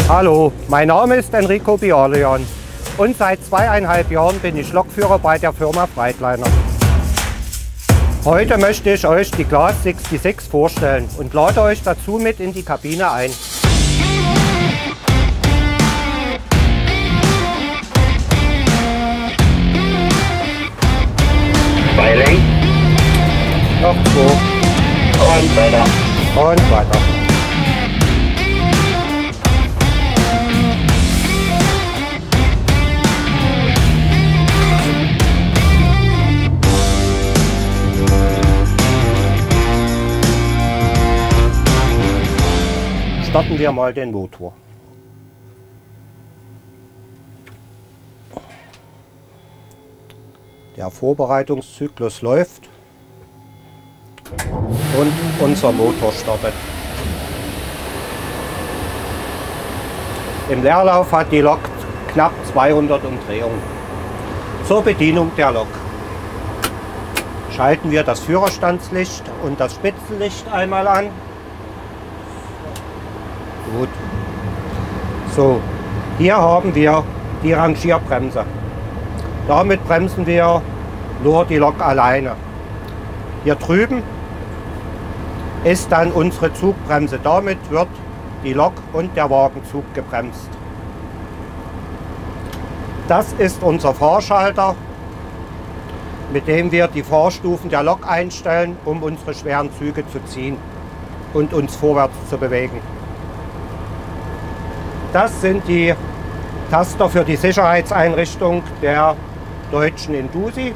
Hallo, mein Name ist Enrico Biorleon und seit 2,5 Jahren bin ich Lokführer bei der Firma Freightliner. Heute möchte ich euch die Class 66 vorstellen und lade euch dazu mit in die Kabine ein. Beilenk. Noch 2. Und weiter. Und weiter. Starten wir mal den Motor. Der Vorbereitungszyklus läuft und unser Motor startet. Im Leerlauf hat die Lok knapp 200 Umdrehungen. Zur Bedienung der Lok schalten wir das Führerstandslicht und das Spitzenlicht einmal an. Gut. So, hier haben wir die Rangierbremse. Damit bremsen wir nur die Lok alleine. Hier drüben ist dann unsere Zugbremse. Damit wird die Lok und der Wagenzug gebremst. Das ist unser Fahrschalter, mit dem wir die Fahrstufen der Lok einstellen, um unsere schweren Züge zu ziehen und uns vorwärts zu bewegen. Das sind die Taster für die Sicherheitseinrichtung der deutschen Indusi.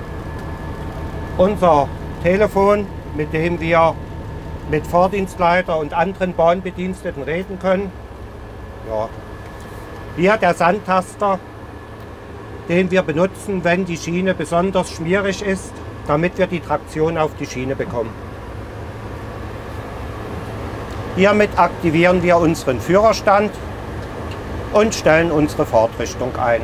Unser Telefon, mit dem wir mit Fahrdienstleiter und anderen Bahnbediensteten reden können. Ja. Hier der Sandtaster, den wir benutzen, wenn die Schiene besonders schwierig ist, damit wir die Traktion auf die Schiene bekommen. Hiermit aktivieren wir unseren Führerstand und stellen unsere Fahrtrichtung ein.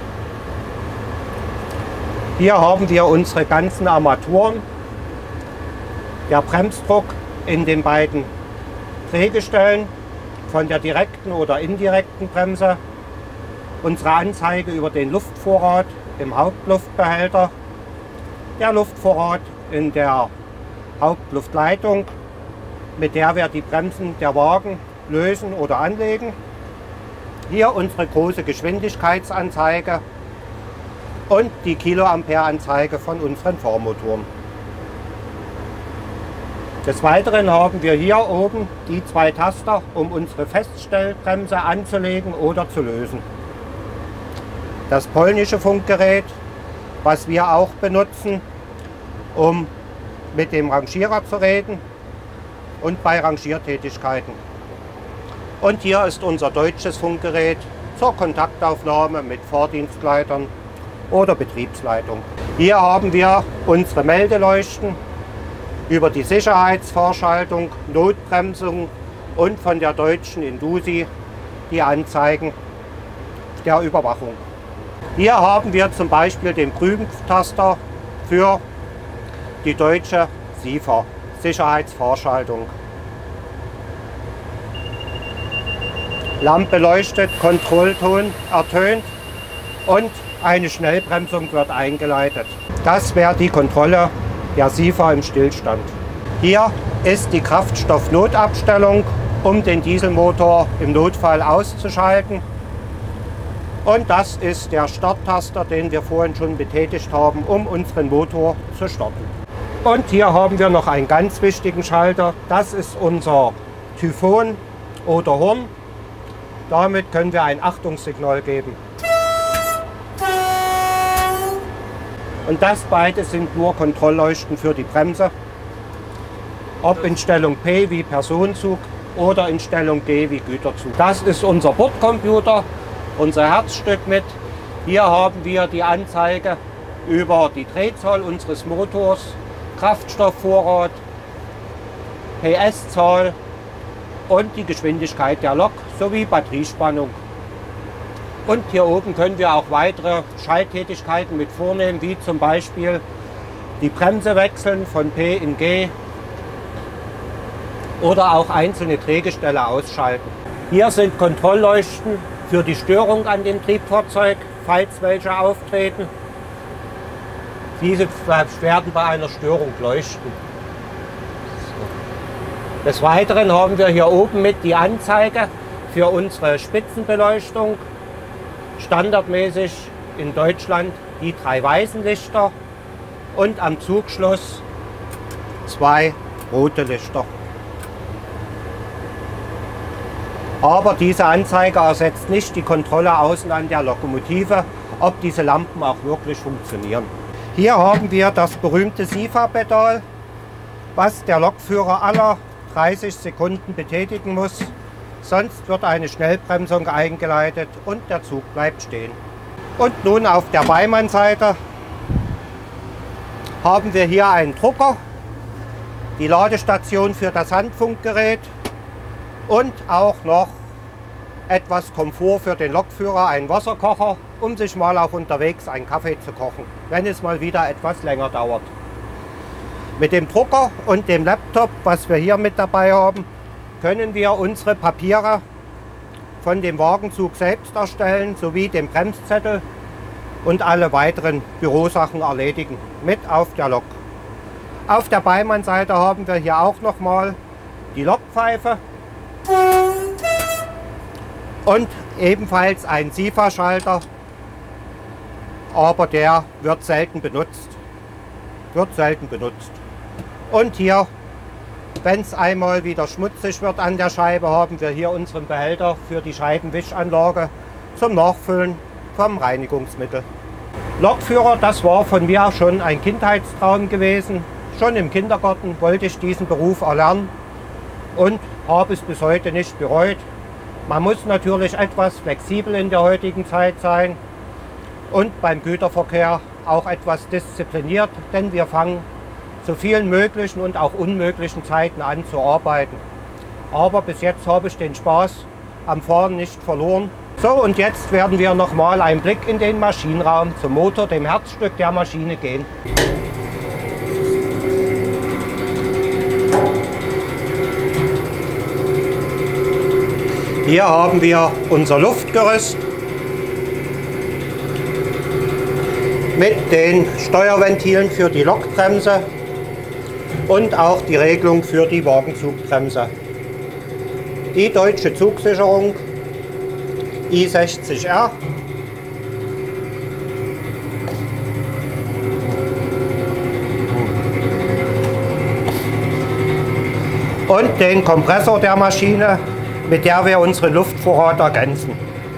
Hier haben wir unsere ganzen Armaturen. Der Bremsdruck in den beiden Drehgestellen von der direkten oder indirekten Bremse. Unsere Anzeige über den Luftvorrat im Hauptluftbehälter. Der Luftvorrat in der Hauptluftleitung, mit der wir die Bremsen der Wagen lösen oder anlegen. Hier unsere große Geschwindigkeitsanzeige und die Kiloampere-Anzeige von unseren Fahrmotoren. Des Weiteren haben wir hier oben die 2 Taster, um unsere Feststellbremse anzulegen oder zu lösen. Das polnische Funkgerät, was wir auch benutzen, um mit dem Rangierer zu reden und bei Rangiertätigkeiten. Und hier ist unser deutsches Funkgerät zur Kontaktaufnahme mit Fahrdienstleitern oder Betriebsleitung. Hier haben wir unsere Meldeleuchten über die Sicherheitsfahrschaltung, Notbremsung und von der deutschen Indusi die Anzeigen der Überwachung. Hier haben wir zum Beispiel den Prüftaster für die deutsche SIFA, Sicherheitsfahrschaltung. Lampe leuchtet, Kontrollton ertönt und eine Schnellbremsung wird eingeleitet. Das wäre die Kontrolle der SIFA im Stillstand. Hier ist die Kraftstoffnotabstellung, um den Dieselmotor im Notfall auszuschalten. Und das ist der Starttaster, den wir vorhin schon betätigt haben, um unseren Motor zu starten. Und hier haben wir noch einen ganz wichtigen Schalter. Das ist unser Typhon oder Horn. Damit können wir ein Achtungssignal geben. Und das beide sind nur Kontrollleuchten für die Bremse. Ob in Stellung P wie Personenzug oder in Stellung G wie Güterzug. Das ist unser Bordcomputer, unser Herzstück mit. Hier haben wir die Anzeige über die Drehzahl unseres Motors, Kraftstoffvorrat, PS-Zahl und die Geschwindigkeit der Lok sowie Batteriespannung. Und hier oben können wir auch weitere Schalttätigkeiten mit vornehmen, wie zum Beispiel die Bremse wechseln von P in G oder auch einzelne Drehgestelle ausschalten. Hier sind Kontrollleuchten für die Störung an dem Triebfahrzeug, falls welche auftreten. Diese werden bei einer Störung leuchten. Des Weiteren haben wir hier oben mit die Anzeige für unsere Spitzenbeleuchtung. Standardmäßig in Deutschland die 3 weißen Lichter und am Zugschluss 2 rote Lichter. Aber diese Anzeige ersetzt nicht die Kontrolle außen an der Lokomotive, ob diese Lampen auch wirklich funktionieren. Hier haben wir das berühmte SIFA-Pedal, was der Lokführer alle 30 Sekunden betätigen muss, sonst wird eine Schnellbremsung eingeleitet und der Zug bleibt stehen. Und nun auf der Beimannseite haben wir hier einen Drucker, die Ladestation für das Handfunkgerät und auch noch etwas Komfort für den Lokführer, einen Wasserkocher, um sich mal auch unterwegs einen Kaffee zu kochen, wenn es mal wieder etwas länger dauert. Mit dem Drucker und dem Laptop, was wir hier mit dabei haben, können wir unsere Papiere von dem Wagenzug selbst erstellen, sowie den Bremszettel und alle weiteren Bürosachen erledigen, mit auf der Lok. Auf der Beimannseite haben wir hier auch nochmal die Lokpfeife und ebenfalls ein SIFA-Schalter, aber der wird selten benutzt. Und hier, wenn es einmal wieder schmutzig wird an der Scheibe, haben wir hier unseren Behälter für die Scheibenwischanlage zum Nachfüllen vom Reinigungsmittel. Lokführer, das war von mir schon ein Kindheitstraum gewesen. Schon im Kindergarten wollte ich diesen Beruf erlernen und habe es bis heute nicht bereut. Man muss natürlich etwas flexibel in der heutigen Zeit sein und beim Güterverkehr auch etwas diszipliniert, denn wir fangen zu vielen möglichen und auch unmöglichen Zeiten an zu arbeiten. Aber bis jetzt habe ich den Spaß am Fahren nicht verloren. So, und jetzt werden wir noch mal einen Blick in den Maschinenraum zum Motor, dem Herzstück der Maschine, gehen. Hier haben wir unser Luftgerüst mit den Steuerventilen für die Lokbremse und auch die Regelung für die Wagenzugbremse. Die deutsche Zugsicherung I60R. Und den Kompressor der Maschine, mit der wir unseren Luftvorrat ergänzen.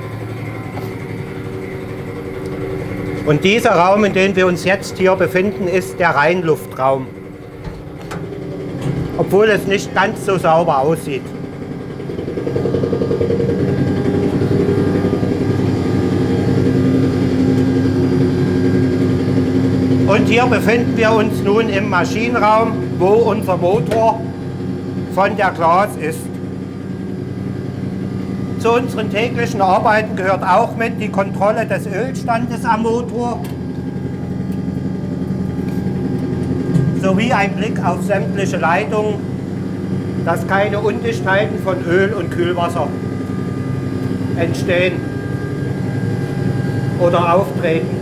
Und dieser Raum, in dem wir uns jetzt hier befinden, ist der Reinluftraum. Obwohl es nicht ganz so sauber aussieht. Und hier befinden wir uns nun im Maschinenraum, wo unser Motor von der Glas ist. Zu unseren täglichen Arbeiten gehört auch mit die Kontrolle des Ölstandes am Motor sowie ein Blick auf sämtliche Leitungen, dass keine Undichtheiten von Öl und Kühlwasser entstehen oder auftreten.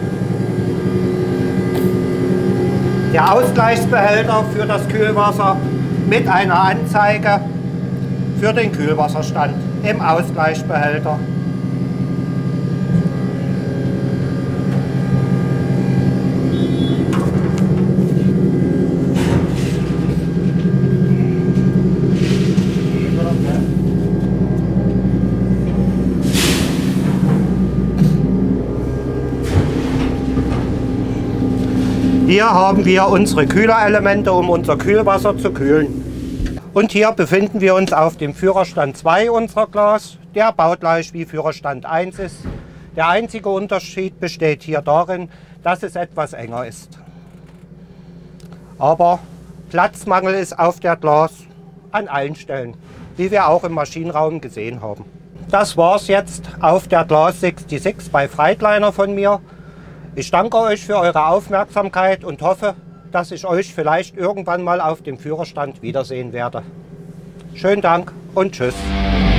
Der Ausgleichsbehälter für das Kühlwasser mit einer Anzeige für den Kühlwasserstand im Ausgleichsbehälter. Hier haben wir unsere Kühlerelemente, um unser Kühlwasser zu kühlen. Und hier befinden wir uns auf dem Führerstand 2 unserer Glas, der baugleich wie Führerstand 1 ist. Der einzige Unterschied besteht hier darin, dass es etwas enger ist. Aber Platzmangel ist auf der Glas an allen Stellen, wie wir auch im Maschinenraum gesehen haben. Das war's jetzt auf der Glas 66 bei Freightliner von mir. Ich danke euch für eure Aufmerksamkeit und hoffe, dass ich euch vielleicht irgendwann mal auf dem Führerstand wiedersehen werde. Schönen Dank und tschüss.